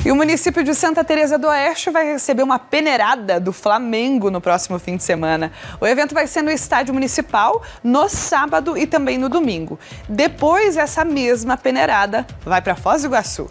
E o município de Santa Teresa do Oeste vai receber uma peneirada do Flamengo no próximo fim de semana. O evento vai ser no estádio municipal no sábado e também no domingo. Depois, essa mesma peneirada vai para Foz do Iguaçu.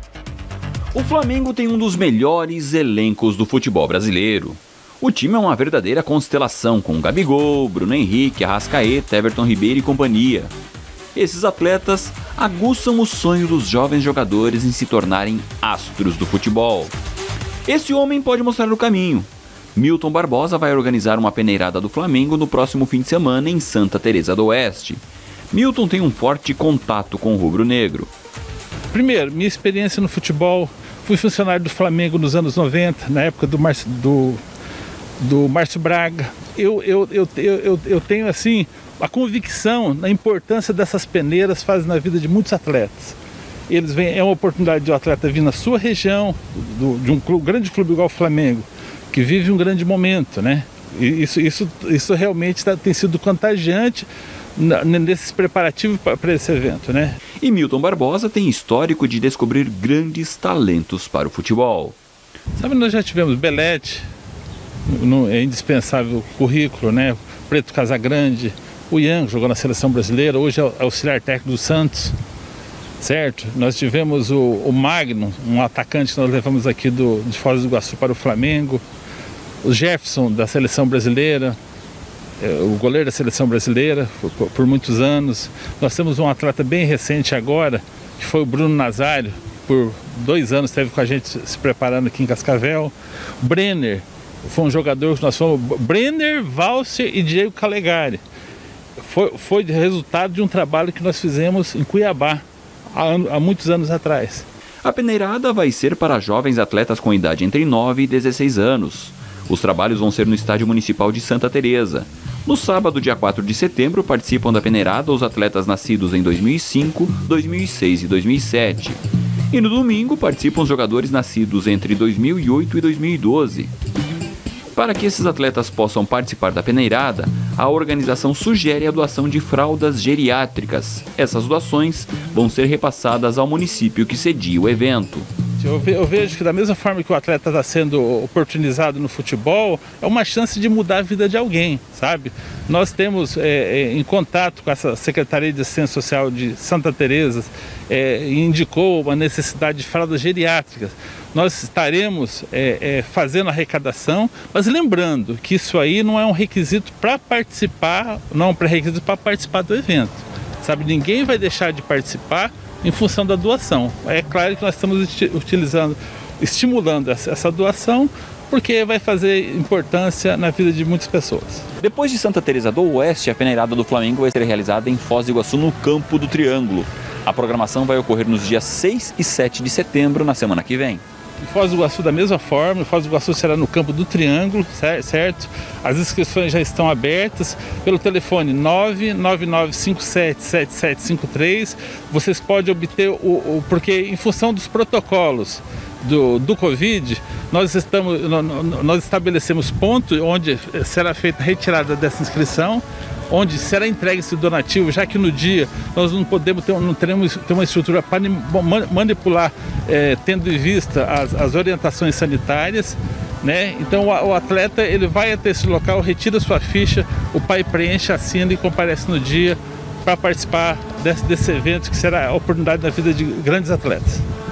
O Flamengo tem um dos melhores elencos do futebol brasileiro. O time é uma verdadeira constelação, com Gabigol, Bruno Henrique, Arrascaeta, Everton Ribeiro e companhia. Esses atletas aguçam o sonho dos jovens jogadores em se tornarem astros do futebol. Esse homem pode mostrar o caminho. Milton Barbosa vai organizar uma peneirada do Flamengo no próximo fim de semana em Santa Teresa do Oeste. Milton tem um forte contato com o rubro-negro. Primeiro, minha experiência no futebol, fui funcionário do Flamengo nos anos 90, na época do Márcio Braga. Eu tenho assim a convicção na importância dessas peneiras fazem na vida de muitos atletas. É uma oportunidade de um atleta vir na sua região, de um grande clube igual o Flamengo, que vive um grande momento, né? E isso realmente tem sido contagiante nesses preparativos para esse evento, né? E Milton Barbosa tem histórico de descobrir grandes talentos para o futebol. Sabe, nós já tivemos Belete, é indispensável o currículo, né? Preto Casagrande, o Ian, que jogou na seleção brasileira, hoje é auxiliar técnico do Santos, certo? Nós tivemos o Magno, um atacante que nós levamos aqui de Foz do Iguaçu para o Flamengo, o Jefferson da seleção brasileira, o goleiro da seleção brasileira por muitos anos. Nós temos um atleta bem recente agora, que foi o Bruno Nazário, por 2 anos esteve com a gente se preparando aqui em Cascavel. O Brenner foi um jogador que nós fomos, Brenner, Valser e Diego Calegari. Foi resultado de um trabalho que nós fizemos em Cuiabá, há muitos anos atrás. A peneirada vai ser para jovens atletas com idade entre 9 e 16 anos. Os trabalhos vão ser no Estádio Municipal de Santa Teresa. No sábado, dia 4 de setembro, participam da peneirada os atletas nascidos em 2005, 2006 e 2007. E no domingo, participam os jogadores nascidos entre 2008 e 2012. Para que esses atletas possam participar da peneirada, a organização sugere a doação de fraldas geriátricas. Essas doações vão ser repassadas ao município que cedia o evento. Eu vejo que da mesma forma que o atleta está sendo oportunizado no futebol, é uma chance de mudar a vida de alguém, sabe? Nós temos em contato com essa Secretaria de Assistência Social de Santa Teresa, indicou uma necessidade de fraldas geriátricas. Nós estaremos fazendo arrecadação, mas lembrando que isso aí não é um requisito para participar, não é um pré-requisito para participar do evento, sabe? Ninguém vai deixar de participar em função da doação. É claro que nós estamos estimulando essa doação, porque vai fazer importância na vida de muitas pessoas. Depois de Santa Teresa do Oeste, a peneirada do Flamengo vai ser realizada em Foz do Iguaçu, no Campo do Triângulo. A programação vai ocorrer nos dias 6 e 7 de setembro, na semana que vem. Em Foz do Iguaçu da mesma forma, Foz do Iguaçu será no Campo do Triângulo, certo? As inscrições já estão abertas pelo telefone 999577753. Vocês podem obter porque em função dos protocolos do Covid, nós estabelecemos ponto onde será feita a retirada dessa inscrição, onde será entregue esse donativo, já que no dia nós não teremos ter uma estrutura para manipular, tendo em vista as orientações sanitárias, né? Então o atleta ele vai até esse local, retira sua ficha, o pai preenche, assina e comparece no dia para participar desse evento que será a oportunidade da vida de grandes atletas.